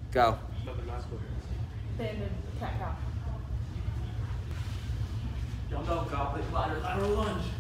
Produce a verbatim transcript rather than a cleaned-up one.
Go. Standard cat cow. Y'all know, got lateral lunge.